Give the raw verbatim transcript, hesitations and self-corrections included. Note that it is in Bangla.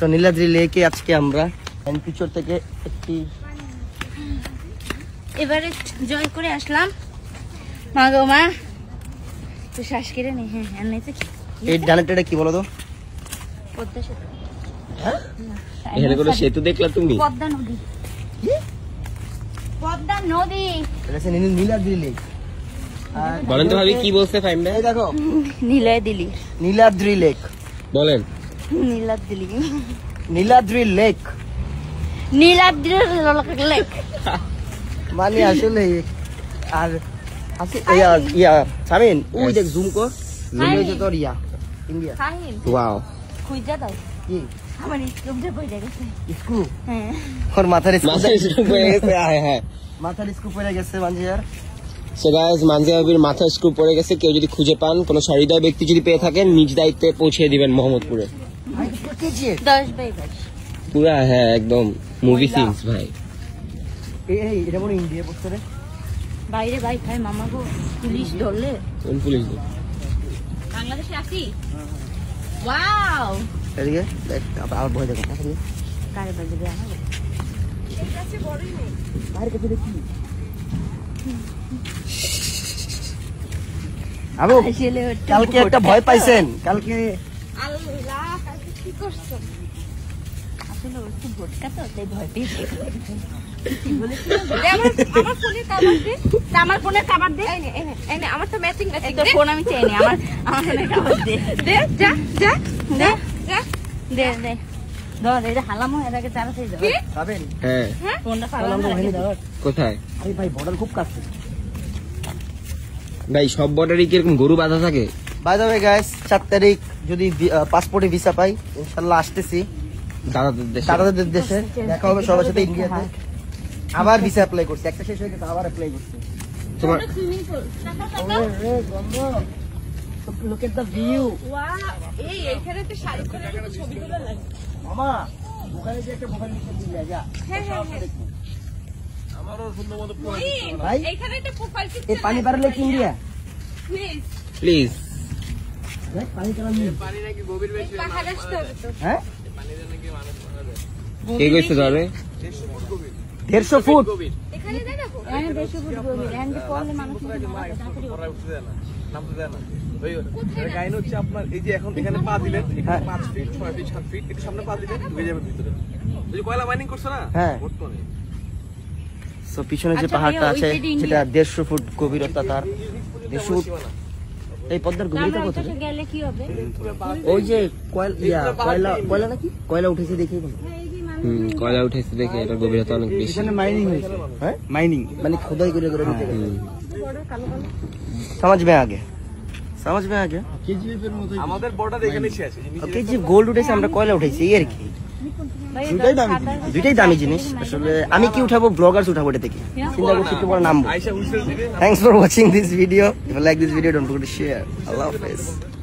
সো নীলাদ্রি লেকে আজকে আমরা পিছর থেকে একটি এভারেস্ট জয় করে আসলাম। মা গো মা, তো শ্বাস কেড়ে নি। হ্যাঁ আর নিচে এই ডানেরটা কি বলো তো? পদ্মা সেতু। হ্যাঁ এখানে কোনো সেতু দেখলা তুমি? পদ্মা নদী। পদ্মা নদী। এটা হচ্ছে নীলাদ্রি লেক। বলেন তো ভাবি কি বলছে ফাইমটা? এই দেখো নীলাদ্রি নীলাদ্রি লেক। বলেন নীলাদ্রি নীলাদ্রি লেক নীলাদ্রি লেক মানে আসলে আর আছে ইয়া ইয়া সামিন ওই দেখ জুম কর, জুম হইছে তোর ইয়া ইন্ডিয়া। ফাহিম ওয়াও খুঁজা দাও কি আমার স্কুপটা পড়ে গেছে। স্ক্রু হ্যাঁ ওর মাথার স্ক্রু মাথায় স্ক্রু পড়ে গেছে। হ্যাঁ হ্যাঁ মাথার স্ক্রু পড়ে গেছে মানজিয়ার। সো গাইস, মানজিয়া ভাবির মাথায় স্ক্রু পড়ে গেছে। কেউ যদি খুঁজে পান, কোনো সহৃদয় ব্যক্তি যদি পেয়ে থাকেন, নিজ দায়িত্বে পৌঁছে দিবেন মোহাম্মদপুরে। দশ বাই দশ পুরা হ্যাঁ একদম মুভি সিনস ভাই। এই এই এটা মনে ইন্ডিয়া পড়ছে রে। বাইরে ভাই ভাই মামা গো পুলিশ ধরলে। কোন পুলিশ? বাংলাদেশে আসি। ওয়াও এদিকে দেখ আবার ভয় দেখো তাড়াতাড়ি কারে বাজে রে আমার এর কাছে বড়ই নেই। বাইরে কাছে দেখি আবু আসলে কালকে একটা ভয় পাইছেন কালকে? আল্লাহ কালকে কি করছো? আসলে ওর খুব ভটকা তো তাই ভয় পেয়েছে। আমার ফোনে কাভার দে, আমার ফোনে কাভার দে। এই নে এই নে আমার তো ম্যাচিং ম্যাচিং। তোর ফোন আমি চাই না, আমার আমার ফোনে কাভার দে। দে যা যা দে যা দে দে ধর এটা হালামো এর আগে তাড়াতাড়ি দাও। কি খাবেন? হ্যাঁ ফোনটা হালাম ফালাম ওখানে দাও। কোথায় আরে ভাই বর্ডার খুব কাছে ভাই? সব বর্ডারই কি এরকম গরু বাঁধা থাকে? বাই দ্য ওয়ে গাইস, চার তারিখ যদি পাসপোর্টে ভিসা পাই ইনশাআল্লাহ আসতেছি দাদাদের দেশে। দাদাদের দেশে দেখা হবে সবার সাথে ইন্ডিয়াতে। আবার ভিসা অ্যাপ্লাই করছি, একটা শেষ হয়ে গেছে আবার অ্যাপ্লাই করছি। তোমার swimming pool. Look at the view wow এই এখানে তো শাড়ি করে একটা ছবি তোলা লাগে। মামা ওখানে যে একটা মোবাইল নিতে দিলে যা। হ্যাঁ হ্যাঁ আমারও সুন্দর মতো ভাই এখানে একটা প্রোফাইল পিকচার। এই পানি পারলে কি ইন্ডিয়া প্লিজ প্লিজ। দেখ পানি কালার নেই পাহাড় আসতে হবে তো। হ্যাঁ কে কইছে ধরে? দেড়শো ফুট এখানে দেখো হ্যাঁ দেড়শো ফুট গভীর। এন্ড পড়লে মানুষ নাম তো দেয় না ওই গাইন হচ্ছে আপনার এই যে এখন এখানে পা দিলেন, এখানে পাঁচ ফিট ছয় ফিট সাত ফিট একটু সামনে পা দিলেন ঢুকে যাবে ভিতরে। ওই যে কয়লা মাইনিং করছো না? হ্যাঁ। বর্তমানে সো পিছনে যে আচ্ছা পাহাড়টা ভাইয়া, আছে ওই সাইডে সেটা দেড়শো ফুট গভীরতা তার। দেড়শো ফুট এই পদ্মার গভীরতা কত? আমরা গেলে কি হবে? ওই যে কয়লা ইয়া কয়লা কয়লা নাকি কয়লা উঠেছে দেখি বল। হুম, কয়লা উঠেছে দেখে এটা গভীরতা অনেক বেশি। এখানে মাইনিং হয়েছে। হ্যাঁ মাইনিং মানে খোদাই করে করে নিতে গেছে। समझ में आ गया समझ में आ गया কেজিএফের মতো আমাদের বর্ডার এখানেই শেষ। কেজিএফ গোল্ড উঠেছে, আমরা কয়লা উঠেছি এই আর কি। ভাই দুইটাই দামি দুইটাই দামি জিনিস। আসলে আমি কি উঠাবো? ব্লগার্স উঠাবো এটা থেকে চিন্তা করছি একটু পরে নামবো। আয়শা হুইসেল দিবে। Thanks for watching this video. If you like this video, don't forget to share. Allah Hafiz.